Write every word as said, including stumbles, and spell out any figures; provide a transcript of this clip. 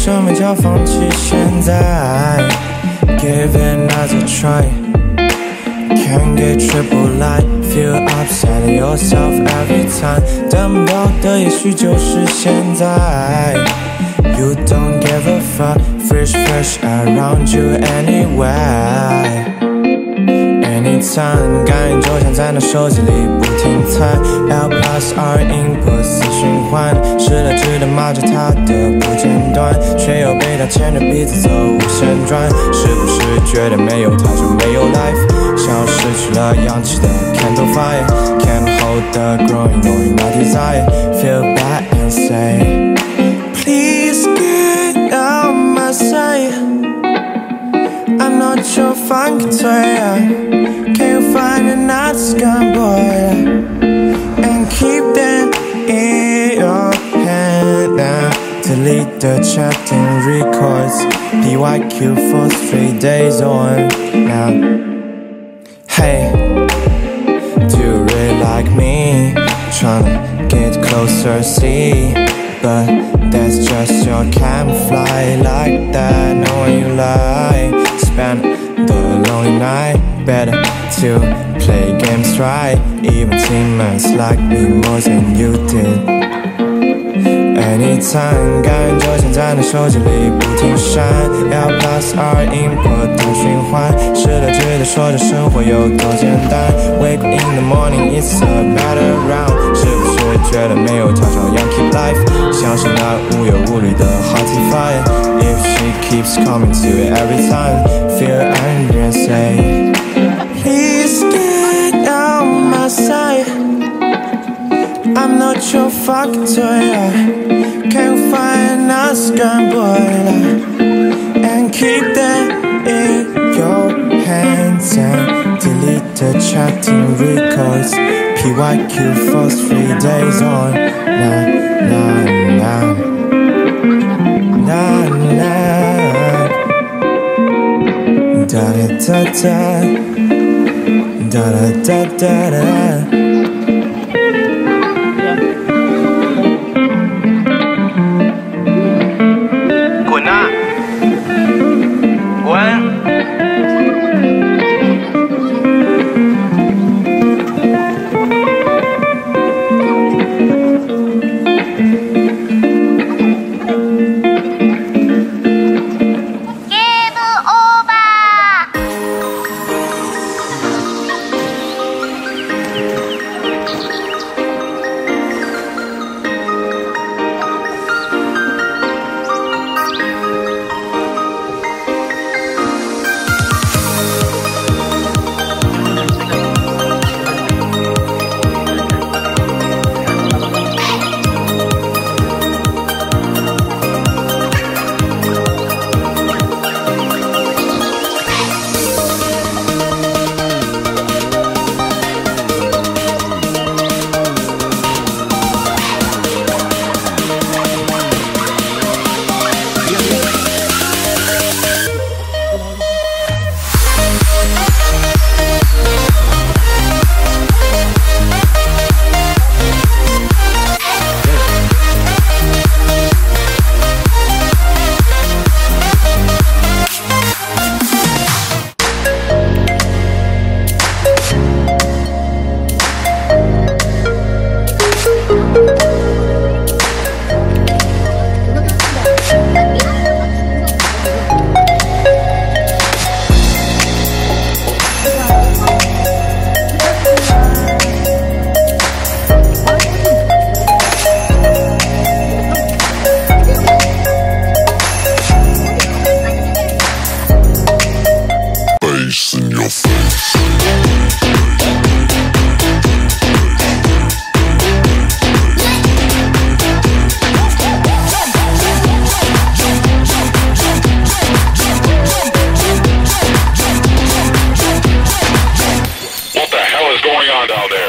什么叫放弃现在 Give it another try Can't get triple light Feel upset at yourself every time 等不到的也许就是现在 You don't give a fuck Fresh fresh around you anyway Anytime 感应就像在那手机里不停猜 L plus R input 死循环失了智的骂着他的不间断却又被他牵着鼻子走无限转是不是觉得没有他就没有 life 像失去了氧气的 candle fire Can't hold the growing knowing my desire Feel bad and say Please get out my sight I'm not your funky toy Can you find another scum boy And keep them in your hand now Delete the chatting records P Y Q for three days on now Hey, do you really like me? Tryna get closer, see But that's just your camouflage Like that, knowing you lie Spend the lonely night Better to play games right Even teammates like me more than you did Anytime 感应就像在那手机里不停闪 L plus R input 的循环失了智的说着生活有多简单 Wake up in the morning it's a better round 是不是觉得没有他照样 keep life 像是那无忧无虑的 hottie fire If she keeps coming to you every time Feel angry and say Please get out my sight I'm not your fucking toy Can't find another scum boy And keep them in your hands And delete the chatting records P Y Q for three days on Nah, nah, nah Nah, nah Da da da da Da da da da da Going on down there.